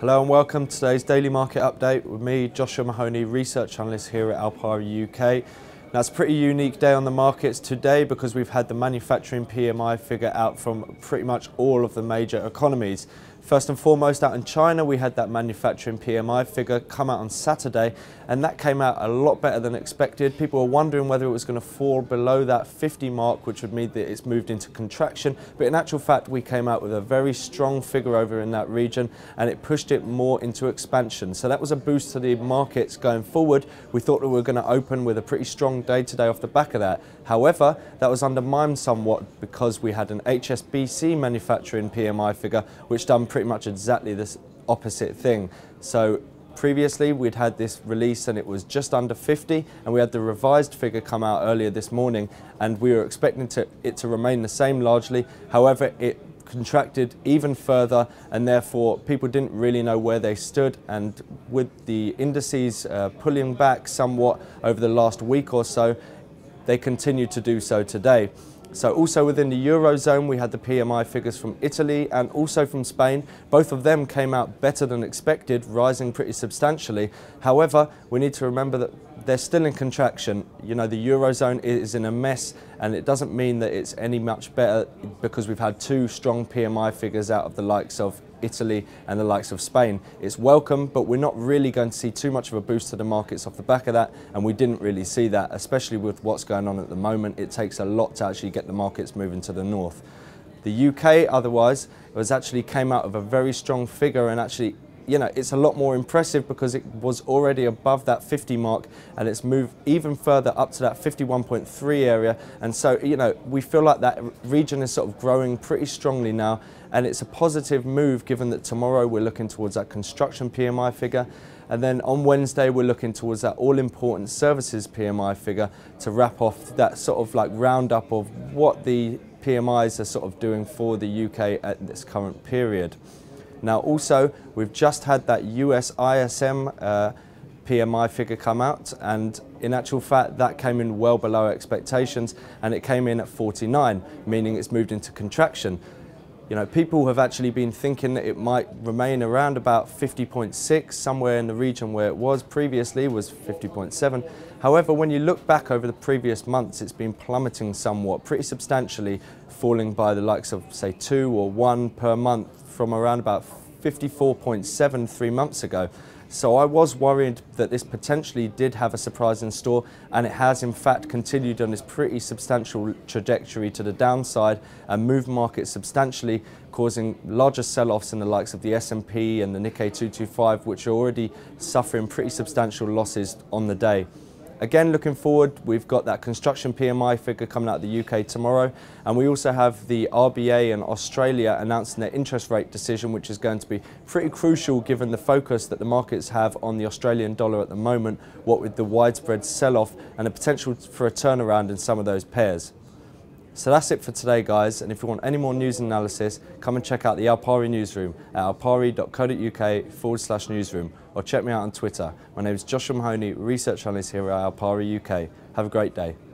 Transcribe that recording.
Hello and welcome to today's daily market update with me, Joshua Mahoney, research analyst here at Alpari UK. Now it's a pretty unique day on the markets today because we've had the manufacturing PMI figure out from pretty much all of the major economies. First and foremost, out in China, we had that manufacturing PMI figure come out on Saturday, and that came out a lot better than expected. People were wondering whether it was going to fall below that 50 mark, which would mean that it's moved into contraction. But in actual fact, we came out with a very strong figure over in that region, and it pushed it more into expansion. So that was a boost to the markets going forward. We thought that we were going to open with a pretty strong day today off the back of that. However, that was undermined somewhat because we had an HSBC manufacturing PMI figure, which done pretty much exactly this opposite thing. So previously we'd had this release and it was just under 50, and we had the revised figure come out earlier this morning, and we were expecting it to remain the same largely. However, it contracted even further, and therefore people didn't really know where they stood, and with the indices pulling back somewhat over the last week or so, they continued to do so today. So also within the Eurozone, we had the PMI figures from Italy and also from Spain. Both of them came out better than expected, rising pretty substantially. However, we need to remember that they're still in contraction. You know, the Eurozone is in a mess, and it doesn't mean that it's any much better because we've had two strong PMI figures out of the likes of Italy and the likes of Spain. It's welcome, but we're not really going to see too much of a boost to the markets off the back of that, and we didn't really see that, especially with what's going on at the moment. It takes a lot to actually get the markets moving to the north. The UK, otherwise, actually came out of a very strong figure, and actually, you know, it's a lot more impressive because it was already above that 50 mark, and it's moved even further up to that 51.3 area. And so, you know, we feel like that region is sort of growing pretty strongly now, and it's a positive move given that tomorrow we're looking towards that construction PMI figure, and then on Wednesday we're looking towards that all-important services PMI figure to wrap off that sort of like roundup of what the PMIs are sort of doing for the UK at this current period. Now also, we've just had that US ISM PMI figure come out, and in actual fact that came in well below expectations, and it came in at 49, meaning it's moved into contraction. You know, people have actually been thinking that it might remain around about 50.6, somewhere in the region where it was previously was 50.7. However, when you look back over the previous months, it's been plummeting somewhat, pretty substantially, falling by the likes of, say, 2 or 1 per month from around about 54.7 3 months ago. So I was worried that this potentially did have a surprise in store, and it has in fact continued on this pretty substantial trajectory to the downside and moved markets substantially, causing larger sell-offs in the likes of the S&P and the Nikkei 225, which are already suffering pretty substantial losses on the day. Again, looking forward, we've got that construction PMI figure coming out of the UK tomorrow, and we also have the RBA and Australia announcing their interest rate decision, which is going to be pretty crucial given the focus that the markets have on the Australian dollar at the moment, what with the widespread sell-off and the potential for a turnaround in some of those pairs. So that's it for today, guys, and if you want any more news and analysis, come and check out the Alpari newsroom at alpari.co.uk/newsroom, or check me out on Twitter. My name is Joshua Mahoney, research analyst here at Alpari UK. Have a great day.